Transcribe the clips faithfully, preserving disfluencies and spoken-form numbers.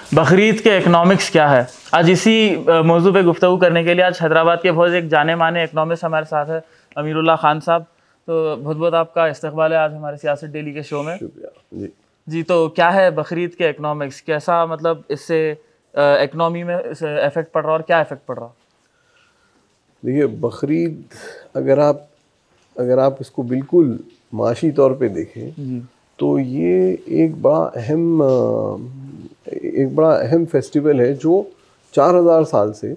बकरीद के इकनॉमिक्स क्या है। आज इसी मौजू पे गुफ्तगू करने के लिए आज हैदराबाद के बहुत एक जाने माने इकनॉमिस्ट हमारे साथ है, अमीरुल्लाह खान साहब। तो बहुत बहुत आपका इस्तकबाल है आज हमारे सियासत डेली के शो में। जी जी तो क्या है बकरीद के इकनॉमिक्स, कैसा मतलब इससे इकनॉमी में इफेक्ट पड़ रहा और क्या इफेक्ट पड़ रहा? देखिए, बकरीद अगर आप अगर आप इसको बिल्कुल माशी तौर पे देखें तो ये एक बड़ा अहम एक बड़ा अहम फेस्टिवल है जो चार हज़ार साल से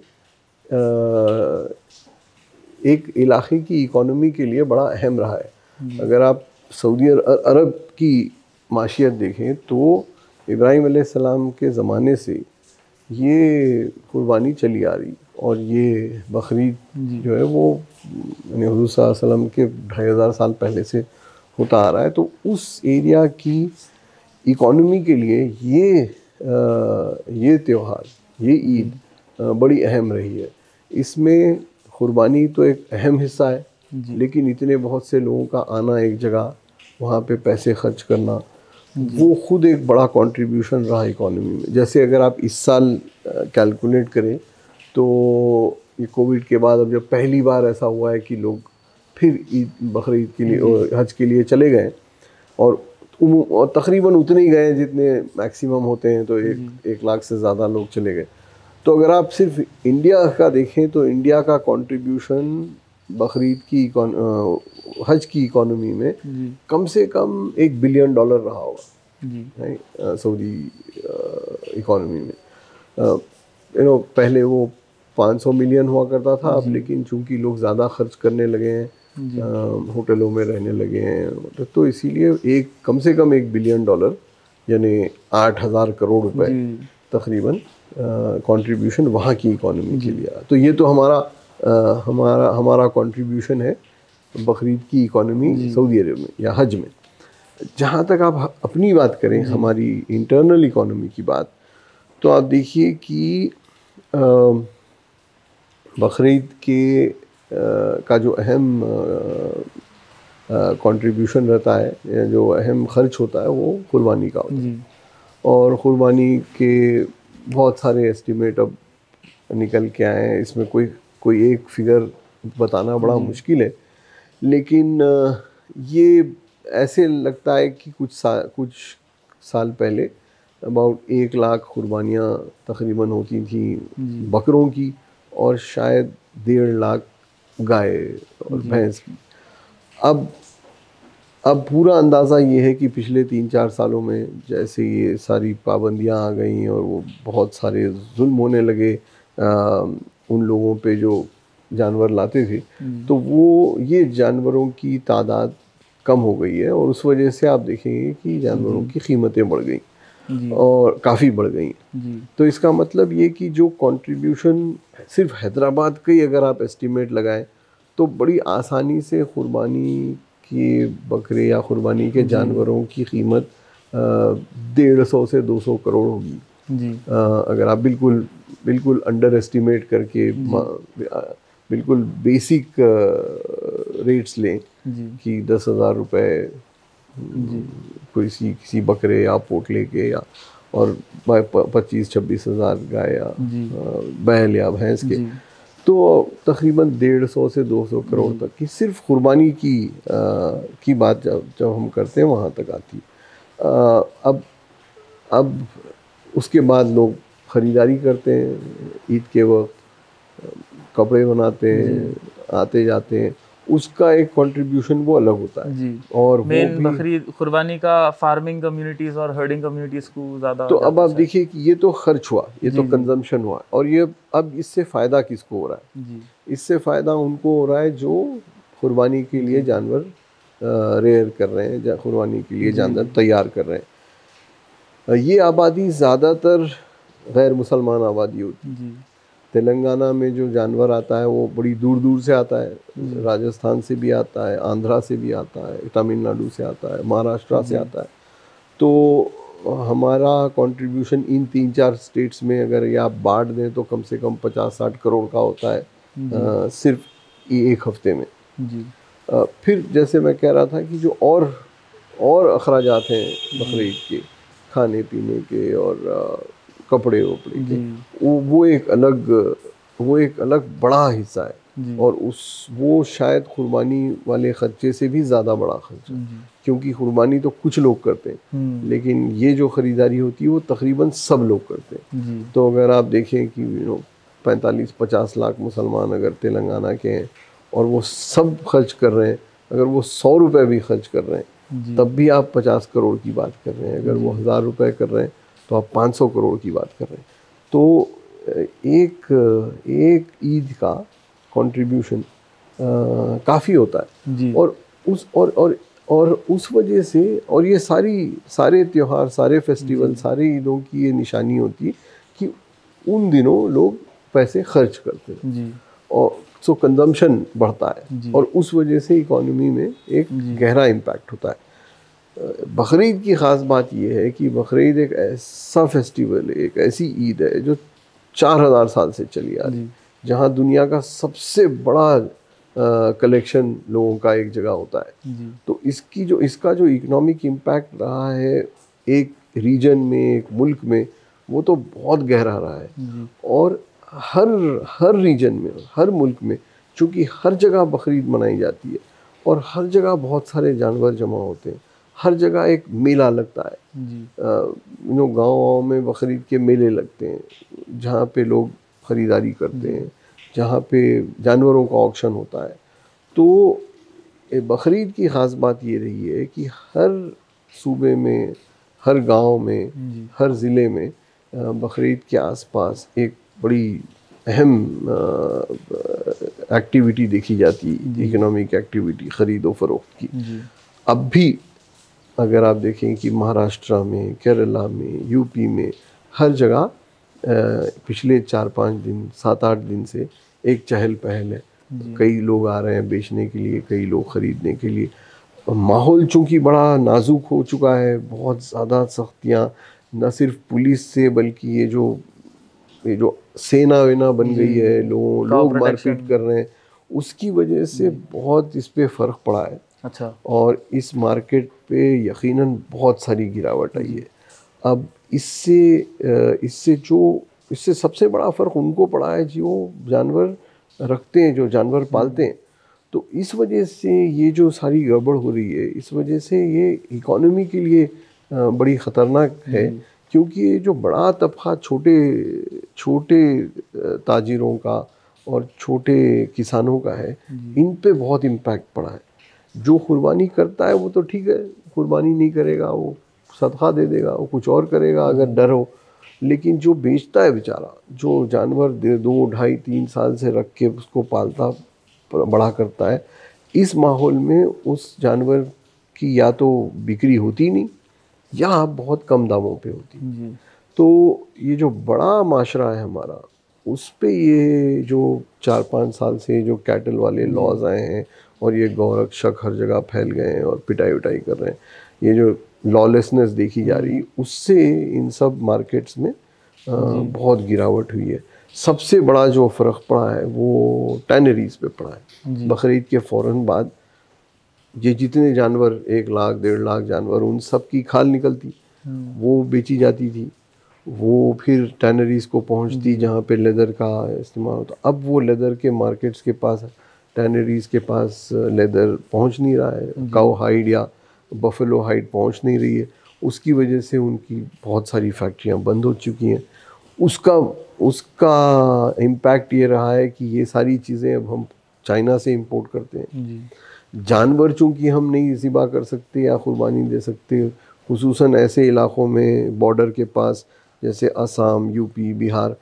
एक इलाके की इकोनॉमी के लिए बड़ा अहम रहा है। अगर आप सऊदी अरब की माशियत देखें तो इब्राहिम अलैहिस्सलाम के ज़माने से ये कुर्बानी चली आ रही और ये बकरीद जो है वो यानी हुज़ूर सल्लल्लाहु अलैहि वसल्लम के ढाई हज़ार साल पहले से होता आ रहा है। तो उस एरिया की इकोनॉमी के लिए ये आ, ये त्यौहार, ये ईद बड़ी अहम रही है। इसमें कुर्बानी तो एक अहम हिस्सा है, लेकिन इतने बहुत से लोगों का आना एक जगह, वहाँ पे पैसे खर्च करना, वो खुद एक बड़ा कंट्रीब्यूशन रहा इकोनॉमी में। जैसे अगर आप इस साल कैलकुलेट करें तो ये कोविड के बाद अब जब पहली बार ऐसा हुआ है कि लोग फिर ईद बकरीद के लिए हज के लिए चले गए और, और तकरीबन उतने ही गए जितने मैक्सिमम होते हैं, तो एक एक लाख से ज़्यादा लोग चले गए। तो अगर आप सिर्फ इंडिया का देखें तो इंडिया का कंट्रीब्यूशन बकरीद की हज की इकोनॉमी में कम से कम एक बिलियन डॉलर रहा होगा सऊदी इकोनॉमी में। यू नो पहले वो पाँच सौ मिलियन हुआ करता था, अब लेकिन चूंकि लोग ज़्यादा खर्च करने लगे हैं, होटलों में रहने लगे हैं, तो इसीलिए एक कम से कम एक बिलियन डॉलर यानी आठ हज़ार करोड़ रुपए तकरीबन कंट्रीब्यूशन वहाँ की इकोनॉमी के लिए। तो ये तो हमारा आ, हमारा हमारा कंट्रीब्यूशन है बकरीद की इकोनॉमी सऊदी अरब में या हज में। जहाँ तक आप अपनी बात करें, हमारी इंटरनल इकोनॉमी की बात, तो आप देखिए कि बकरीद के आ, का जो अहम कंट्रीब्यूशन रहता है या जो अहम खर्च होता है वो कुर्बानी का होता है। और कुर्बानी के बहुत सारे एस्टिमेट अब निकल के आए हैं, इसमें कोई कोई एक फिगर बताना बड़ा मुश्किल है, लेकिन ये ऐसे लगता है कि कुछ सा कुछ साल पहले अबाउट एक लाख कुर्बानियाँ तकरीबन होती थी बकरों की और शायद डेढ़ लाख गाय और भैंस की। अब अब पूरा अंदाज़ा ये है कि पिछले तीन चार सालों में जैसे ये सारी पाबंदियां आ गई और वो बहुत सारे जुल्म होने लगे आ, उन लोगों पे जो जानवर लाते थे, तो वो ये जानवरों की तादाद कम हो गई है और उस वजह से आप देखेंगे कि जानवरों की कीमतें बढ़ गई और काफ़ी बढ़ गई। तो इसका मतलब ये कि जो कंट्रीब्यूशन सिर्फ हैदराबाद का ही अगर आप एस्टिमेट लगाएं तो बड़ी आसानी से कुर्बानी कि बकरे या कुर्बानी के जानवरों की कीमत डेढ़ सौ से दो सौ करोड़ होगी जी। आ, अगर आप बिल्कुल बिल्कुल अंडर एस्टिमेट करके बिल्कुल बेसिक रेट्स लें कि दस हज़ार रुपये किसी किसी बकरे या पोटले के या और पच्चीस छब्बीस हज़ार गाय या बैल या भैंस के, तो तकरीबन डेढ़ सौ से दो सौ करोड़ तक की सिर्फ कुर्बानी की आ, की बात जब जब हम करते हैं वहाँ तक आती। आ, अब अब उसके बाद लोग ख़रीदारी करते हैं, ईद के वक्त कपड़े बनाते हैं, आते जाते हैं, उसका एक कंट्रीब्यूशन वो अलग होता है जी। और मेन बकरीद कुर्बानी का फार्मिंग कम्युनिटीज़ और हर्डिंग कम्युनिटीज़ को ज़्यादा। तो अब आप देखिए कि ये तो खर्च हुआ, ये तो कंजम्पशन हुआ, और ये अब इससे फ़ायदा किसको हो रहा है जी। इससे फ़ायदा उनको हो रहा है जो कुर्बानी के लिए जानवर रेयर कर रहे हैं, कुर्बानी के लिए जानवर तैयार कर रहे हैं। ये आबादी ज़्यादातर गैर मुसलमान आबादी होती है। तेलंगाना में जो जानवर आता है वो बड़ी दूर दूर से आता है, राजस्थान से भी आता है, आंध्रा से भी आता है, तमिलनाडु से आता है, महाराष्ट्र से आता है। तो हमारा कंट्रीब्यूशन इन तीन चार स्टेट्स में अगर ये आप बांट दें तो कम से कम पचास साठ करोड़ का होता है आ, सिर्फ एक हफ्ते में जी। आ, फिर जैसे मैं कह रहा था कि जो और और अखराजात हैं बकरीद के, खाने पीने के और कपड़े वपड़े के, वो वो एक अलग वो एक अलग बड़ा हिस्सा है। और उस वो शायद कुर्बानी वाले खर्चे से भी ज़्यादा बड़ा खर्चा, क्योंकि कुर्बानी तो कुछ लोग करते हैं, लेकिन ये जो ख़रीदारी होती है वो तकरीबन सब लोग करते हैं। तो अगर आप देखें कि यू नो पैंतालीस पचास लाख मुसलमान अगर तेलंगाना के हैं और वो सब खर्च कर रहे हैं, अगर वो सौ रुपये भी खर्च कर रहे हैं तब भी आप पचास करोड़ की बात कर रहे हैं। अगर वो हज़ार रुपये कर रहे हैं तो आप पाँच सौ करोड़ की बात कर रहे हैं। तो एक एक ईद का कंट्रीब्यूशन काफ़ी होता है। और उस और और और उस वजह से, और ये सारी सारे त्यौहार, सारे फेस्टिवल, सारे ईदों की ये निशानी होती है कि उन दिनों लोग पैसे खर्च करते हैं और सो कंजम्पशन बढ़ता है और उस वजह से इकोनॉमी में एक गहरा इम्पैक्ट होता है। बकरीद की ख़ास बात यह है कि बकरीद एक ऐसा फेस्टिवल है, एक ऐसी ईद है जो चार हज़ार साल से चली आ रही है, जहाँ दुनिया का सबसे बड़ा कलेक्शन लोगों का एक जगह होता है। तो इसकी जो इसका जो इकोनॉमिक इम्पैक्ट रहा है एक रीजन में, एक मुल्क में, वो तो बहुत गहरा रहा है। और हर हर रीजन में, हर मुल्क में, चूँकि हर जगह बकरीद मनाई जाती है और हर जगह बहुत सारे जानवर जमा होते हैं, हर जगह एक मेला लगता है। यू नो गाँव में बकरीद के मेले लगते हैं जहाँ पे लोग ख़रीदारी करते हैं, जहाँ पे जानवरों का ऑक्शन होता है। तो बकरीद की ख़ास बात ये रही है कि हर सूबे में, हर गांव में, हर ज़िले में बकरीद के आसपास एक बड़ी अहम एक्टिविटी देखी जाती है, इकोनॉमिक एक्टिविटी, ख़रीदो फरोख्त की। अब भी अगर आप देखें कि महाराष्ट्र में, केरला में, यूपी में, हर जगह पिछले चार पाँच दिन, सात आठ दिन से एक चहल पहल है। कई लोग आ रहे हैं बेचने के लिए, कई लोग ख़रीदने के लिए। माहौल चूँकि बड़ा नाजुक हो चुका है, बहुत ज़्यादा सख्तियाँ न सिर्फ पुलिस से बल्कि ये जो ये जो सेना वेना बन गई है, लोग लोग मारपीट कर रहे हैं, उसकी वजह से बहुत इस पे फ़र्क पड़ा है। अच्छा। और इस मार्केट पे यकीनन बहुत सारी गिरावट आई है। अब इससे इससे जो इससे सबसे बड़ा फ़र्क उनको पड़ा है जो जानवर रखते हैं, जो जानवर पालते हैं। तो इस वजह से ये जो सारी गड़बड़ हो रही है, इस वजह से ये इकोनॉमी के लिए बड़ी ख़तरनाक है, क्योंकि ये जो बड़ा तबका छोटे छोटे ताजिरों का और छोटे किसानों का है, इन पे बहुत इम्पैक्ट पड़ा है। जो कुर्बानी करता है वो तो ठीक है, कुर्बानी नहीं करेगा, वो सदका दे देगा, वो कुछ और करेगा अगर डर हो। लेकिन जो बेचता है बेचारा, जो जानवर दो ढाई तीन साल से रख के उसको पालता बड़ा करता है, इस माहौल में उस जानवर की या तो बिक्री होती नहीं या बहुत कम दामों पे होती। तो ये जो बड़ा माशरा है हमारा, उस पे ये जो चार पाँच साल से जो कैटल वाले लॉज आए हैं और ये गौरक्षक हर जगह फैल गए हैं और पिटाई उटाई कर रहे हैं, ये जो लॉलेसनेस देखी जा रही है, उससे इन सब मार्केट्स में आ, बहुत गिरावट हुई है। सबसे बड़ा जो फ़र्क पड़ा है वो टैनरीज पे पड़ा है। बकरीद के फ़ौरन बाद ये जितने जानवर, एक लाख डेढ़ लाख जानवर, उन सब की खाल निकलती, वो बेची जाती थी, वो फिर टैनरीज को पहुंचती जहाँ पे लेदर का इस्तेमाल होता। अब वो लेदर के मार्केट्स के पास, टैनरीज के पास लेदर पहुंच नहीं रहा है, काऊ हाइड या बफेलो हाइड पहुंच नहीं रही है। उसकी वजह से उनकी बहुत सारी फैक्ट्रियाँ बंद हो चुकी हैं। उसका उसका इम्पैक्ट ये रहा है कि ये सारी चीज़ें अब हम चाइना से इंपोर्ट करते हैं। जानवर चूँकि हम नहीं ज़िबा कर सकते या कुर्बानी दे सकते, खुसूसन ऐसे इलाक़ों में बॉर्डर के पास जैसे असम, यूपी, बिहार,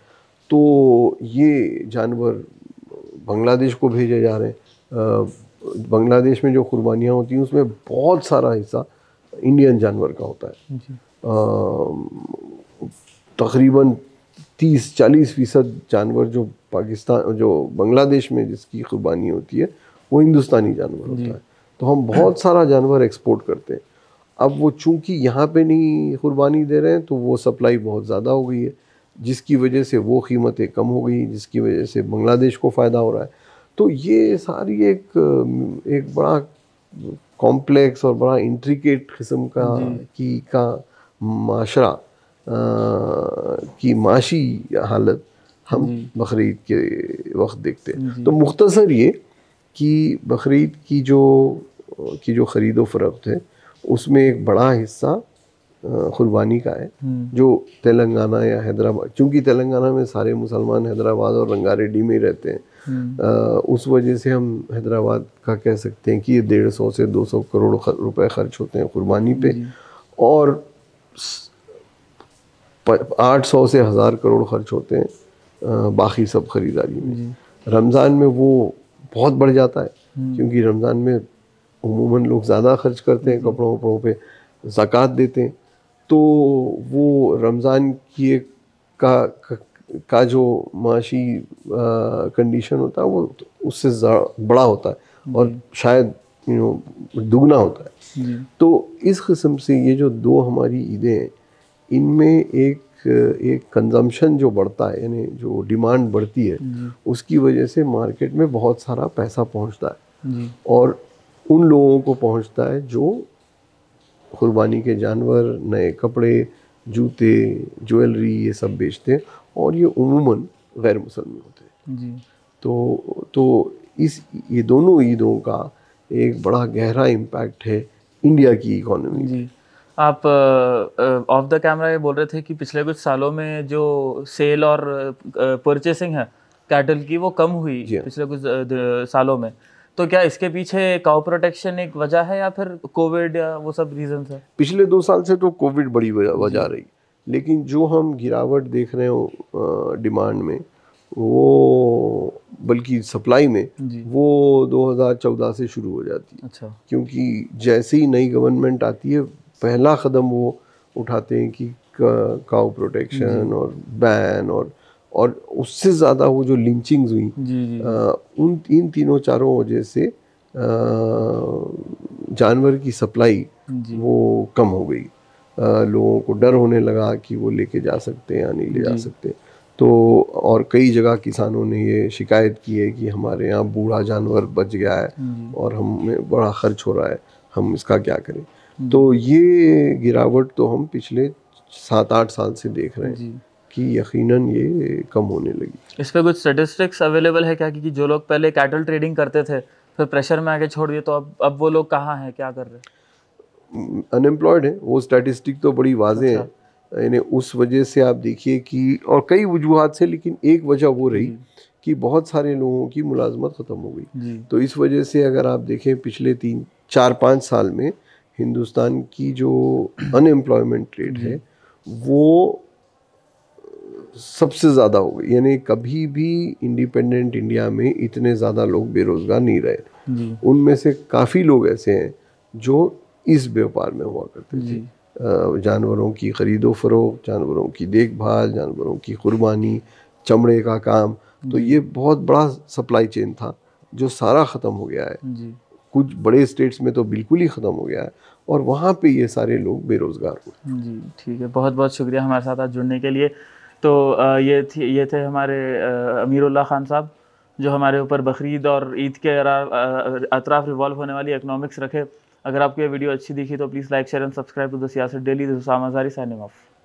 तो ये जानवर बांग्लादेश को भेजे जा रहे हैं। बांग्लादेश में जो कुर्बानियाँ होती हैं उसमें बहुत सारा हिस्सा इंडियन जानवर का होता है। तकरीबन तीस चालीस फ़ीसद जानवर जो पाकिस्तान जो बांग्लादेश में जिसकी कुर्बानी होती है वो हिंदुस्तानी जानवर होता है। तो हम बहुत सारा जानवर एक्सपोर्ट करते हैं। अब वो चूँकि यहाँ पे नहीं कुर्बानी दे रहे हैं तो वो सप्लाई बहुत ज़्यादा हो गई है, जिसकी वजह से वो कीमतें कम हो गई, जिसकी वजह से बांग्लादेश को फ़ायदा हो रहा है। तो ये सारी एक एक बड़ा कॉम्प्लेक्स और बड़ा इंट्रिकेट किस्म का की का माशरा की माशी हालत हम बकरीद के वक्त देखते हैं। तो मुख्तसर ये कि बकरीद की जो की जो ख़रीदो फ़रोख्त है उसमें एक बड़ा हिस्सा कुर्बानी का है, जो तेलंगाना या हैदराबाद, क्योंकि तेलंगाना में सारे मुसलमान हैदराबाद और रंगारेड्डी में ही रहते हैं, आ, उस वजह से हम हैदराबाद का कह सकते हैं कि ये डेढ़ सौ से दो सौ करोड़ रुपए खर्च होते हैं कुर्बानी पे, और आठ सौ से हज़ार करोड़ खर्च होते हैं बाकी सब ख़रीदारी में। रमज़ान में वो बहुत बढ़ जाता है, क्योंकि रमज़ान में उमूमन लोग ज़्यादा खर्च करते हैं, कपड़ों वपड़ों पे ज़कात देते हैं, तो वो रमज़ान की एक का, का का जो माशी कंडीशन होता है वो उससे बड़ा होता है और शायद यू नो दुगना होता है। तो इस किस्म से ये जो दो हमारी ईदें हैं इनमें एक एक कंजम्पशन जो बढ़ता है, यानी जो डिमांड बढ़ती है, उसकी वजह से मार्केट में बहुत सारा पैसा पहुंचता है और उन लोगों को पहुंचता है जो कुर्बानी के जानवर, नए कपड़े, जूते, ज्वेलरी ये सब बेचते हैं, और ये उमूमन गैर मुसलमान होते हैं जी। तो तो इस ये दोनों ईदों का एक बड़ा गहरा इम्पैक्ट है इंडिया की इकोनॉमी जी। आप ऑफ द कैमरा ये बोल रहे थे कि पिछले कुछ सालों में जो सेल और परचेसिंग है कैटल की वो कम हुई पिछले कुछ सालों में, तो क्या इसके पीछे काउ प्रोटेक्शन एक वजह है या फिर कोविड या वो सब रीजंस है? पिछले दो साल से तो कोविड बड़ी वजह रही, लेकिन जो हम गिरावट देख रहे हो डिमांड में, वो बल्कि सप्लाई में, वो दो हज़ार चौदह से शुरू हो जाती है। अच्छा। क्योंकि जैसे ही नई गवर्नमेंट आती है पहला कदम वो उठाते हैं कि काउ प्रोटेक्शन और बैन, और और उससे ज़्यादा वो जो लिंचिंग्स हुई जी जी। आ, उन इन तीनों चारों वजह से आ, जानवर की सप्लाई वो कम हो गई। आ, लोगों को डर होने लगा कि वो लेके जा सकते हैं या नहीं ले जा सकते, तो और कई जगह किसानों ने ये शिकायत की है कि हमारे यहाँ बूढ़ा जानवर बच गया है और हमें बड़ा खर्च हो रहा है, हम इसका क्या करें। तो ये गिरावट तो हम पिछले सात आठ साल से देख रहे हैं कि यकीनन ये कम होने लगी। इस पे कुछ स्टैटिस्टिक्स अवेलेबल है क्या, क्योंकि जो लोग पहले कैटल ट्रेडिंग करते थे फिर प्रेशर में आके छोड़ दिए, तो अब अब वो लोग कहाँ हैं, क्या कर रहे हैं? अनएम्प्लॉयड है, वो स्टैटिस्टिक तो बड़ी वाज़ेह है। यानी उस वजह से आप देखिए कि, और कई वजूहात से, लेकिन एक वजह वो रही कि बहुत सारे लोगों की मुलाजमत ख़त्म हो गई। तो इस वजह से अगर आप देखें पिछले तीन चार पाँच साल में हिंदुस्तान की जो अनएम्प्लॉयमेंट रेट है वो सबसे ज़्यादा हो गई। यानी कभी भी इंडिपेंडेंट इंडिया में इतने ज़्यादा लोग बेरोज़गार नहीं रहे। उनमें से काफ़ी लोग ऐसे हैं जो इस व्यापार में हुआ करते थे, जानवरों की ख़रीदो फरोख्त, जानवरों की देखभाल, जानवरों की कुर्बानी, चमड़े का काम। तो ये बहुत बड़ा सप्लाई चेन था जो सारा ख़त्म हो गया है। कुछ बड़े स्टेट्स में तो बिल्कुल ही ख़त्म हो गया है, और वहाँ पे ये सारे लोग बेरोज़गार हुए। जी ठीक है, बहुत बहुत शुक्रिया हमारे साथ आज जुड़ने के लिए। तो ये थी ये थे हमारे अमीरुल्लाह खान साहब, जो हमारे ऊपर बकरीद और ईद के अतराफ रिवॉल्व होने वाली इकनॉमिक्स रखे। अगर आपको ये वीडियो अच्छी दिखी तो please like share and subscribe to the Siyasat daily. This is Usama Zari signing of.